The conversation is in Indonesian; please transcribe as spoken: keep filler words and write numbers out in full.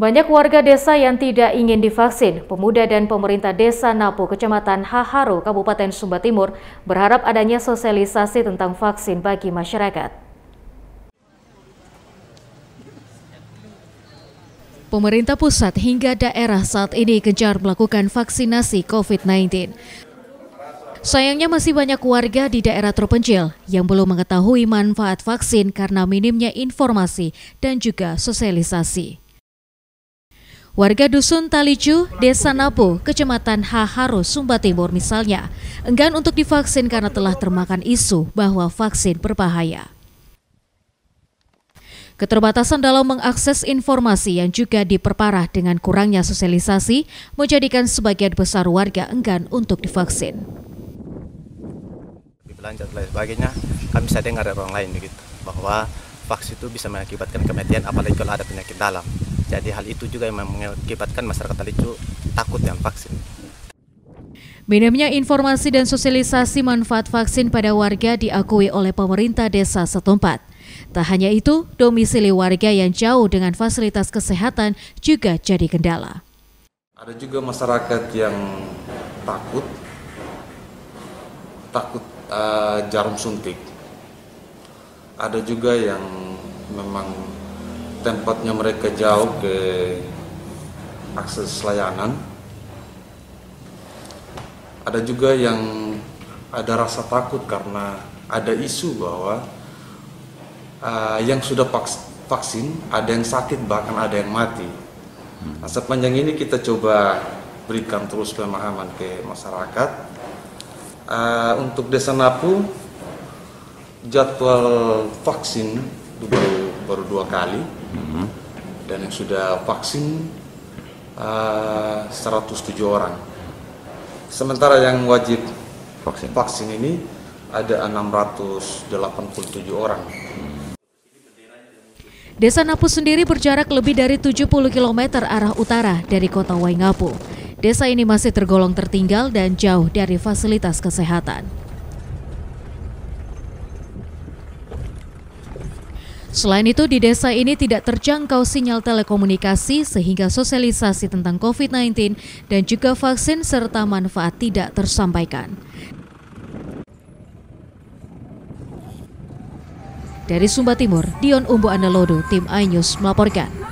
Banyak warga desa yang tidak ingin divaksin. Pemuda dan pemerintah Desa Napu, Kecamatan Haharu, Kabupaten Sumba Timur, berharap adanya sosialisasi tentang vaksin bagi masyarakat. Pemerintah pusat hingga daerah saat ini gencar melakukan vaksinasi COVID sembilan belas. Sayangnya masih banyak warga di daerah terpencil yang belum mengetahui manfaat vaksin karena minimnya informasi dan juga sosialisasi. Warga Dusun Talicu, Desa Napu, Kecamatan Haharu, Sumba Timur misalnya, enggan untuk divaksin karena telah termakan isu bahwa vaksin berbahaya. Keterbatasan dalam mengakses informasi yang juga diperparah dengan kurangnya sosialisasi menjadikan sebagian besar warga enggan untuk divaksin. Belanja dan lain sebagainya, kami bisa dengar dari orang lain begitu, bahwa vaksin itu bisa mengakibatkan kematian apalagi kalau ada penyakit dalam. Jadi hal itu juga yang mengakibatkan masyarakat Talicu takut dengan vaksin. Minimnya informasi dan sosialisasi manfaat vaksin pada warga diakui oleh pemerintah desa setempat. Tak hanya itu, domisili warga yang jauh dengan fasilitas kesehatan juga jadi kendala. Ada juga masyarakat yang takut, takut uh, jarum suntik. Ada juga yang memang tempatnya mereka jauh ke akses layanan. Ada juga yang ada rasa takut karena ada isu bahwa uh, yang sudah vaksin ada yang sakit bahkan ada yang mati. Nah, sepanjang ini kita coba berikan terus pemahaman ke masyarakat. Uh, untuk Desa Napu jadwal vaksin baru, baru dua kali. Mm-hmm. Dan yang sudah vaksin uh, seratus tujuh orang. Sementara yang wajib vaksin, vaksin ini ada enam ratus delapan puluh tujuh orang. Desa Napu sendiri berjarak lebih dari tujuh puluh kilometer arah utara dari kota Waingapu. Desa ini masih tergolong tertinggal dan jauh dari fasilitas kesehatan. Selain itu, di desa ini tidak terjangkau sinyal telekomunikasi sehingga sosialisasi tentang COVID sembilan belas dan juga vaksin serta manfaat tidak tersampaikan. Dari Sumba Timur, Dion Umbu Analodo, tim iNews melaporkan.